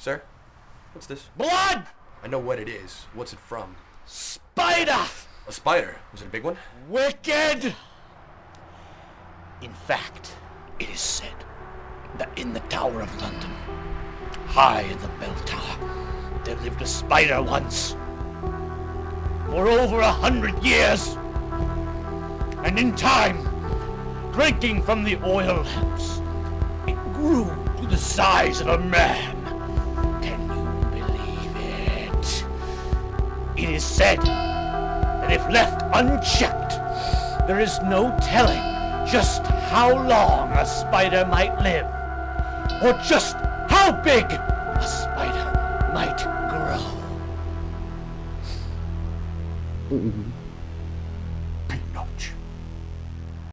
Sir? What's this? Blood! I know what it is. What's it from? Spider! A spider. Was it a big one? Wicked! In fact, it is said that in the Tower of London, high in the bell tower, there lived a spider once. For over 100 years. And in time, drinking from the oil lamps, it grew to the size of a man. Can you believe it? It is said that if left unchecked, there is no telling just how long a spider might live, or just how big a spider might grow.